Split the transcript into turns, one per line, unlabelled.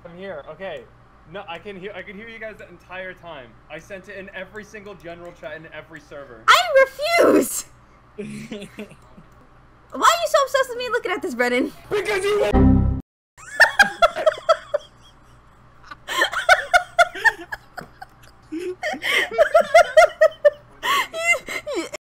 I'm here. Okay. No, I can hear you guys the entire time. I sent it in every single general chat in every server.
I refuse. Why are you so obsessed with me looking at this, Brennan?
Because you